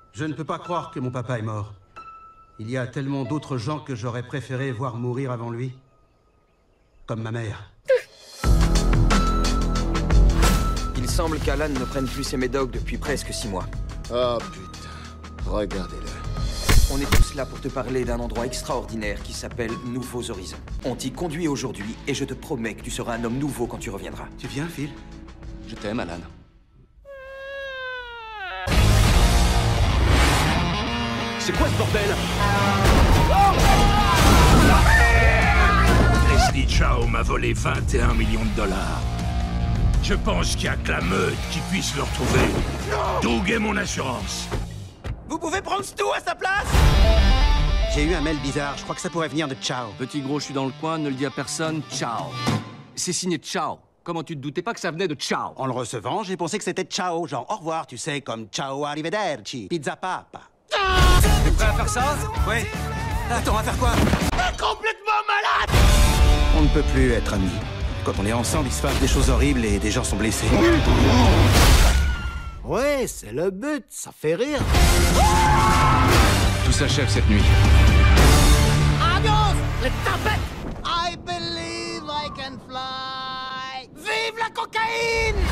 Je ne peux pas croire que mon papa est mort. Il y a tellement d'autres gens que j'aurais préféré voir mourir avant lui. Comme ma mère. Il semble qu'Alan ne prenne plus ses médocs depuis presque 6 mois. Oh putain, regardez-le. On est tous là pour te parler d'un endroit extraordinaire qui s'appelle Nouveaux Horizons. On t'y conduit aujourd'hui et je te promets que tu seras un homme nouveau quand tu reviendras. Tu viens, Phil? Je t'aime, Alan. C'est quoi ce bordel? Leslie Chow m'a volé 21 millions de dollars. Je pense qu'il n'y a que la meute qui puisse le retrouver. Doug est mon assurance. Vous pouvez prendre Stu à sa place? J'ai eu un mail bizarre, je crois que ça pourrait venir de Chow. Petit gros, je suis dans le coin, ne le dis à personne, ciao. C'est signé Ciao. Comment tu te doutais pas que ça venait de Ciao? En le recevant, j'ai pensé que c'était Ciao, genre au revoir, tu sais, comme Ciao arrivederci, pizza papa. T'es prêt à faire ça? Ouais. Attends, on va faire quoi? Complètement malade! On ne peut plus être amis. Quand on est ensemble, il se passe des choses horribles et des gens sont blessés. Ouais, c'est le but, ça fait rire. Tout s'achève cette nuit. Adios, les tapettes. I believe I can fly. Vive la cocaïne!